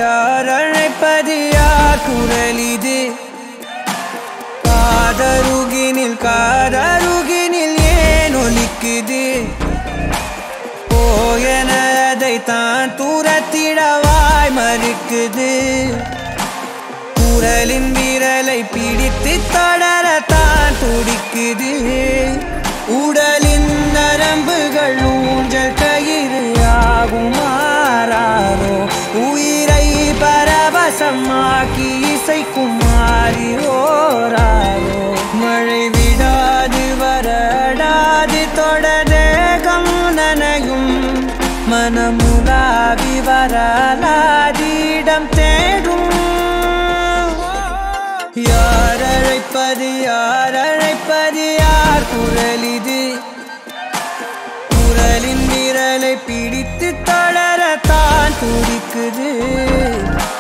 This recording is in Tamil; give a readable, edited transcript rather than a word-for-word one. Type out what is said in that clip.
யார் அழைப்பது யார் குரல் இது காதருகினில் ஏன் ஒலிக்குது போயன அதைத்தான் தூரத்திடவாய் மறுக்குது குரலின் விரலை பிடித்து தொடரத்தான் துடிக்குது உடலின் நரம்புகள் ஊஞ்சல் கயிறு ஆகும் மாறாரோ உயிரை பரவசமாக்கி இசைக்கும் மாறி ஓராரோ மழை விடாது வரடாது தொடரேகம் நனையும் மனமுலாவி வரலாதிடம் தேடும் யார் அழைப்பது யார் குரல் இது குரலின் விரலை பிடித்து தொடரத்தான் துடிக்குது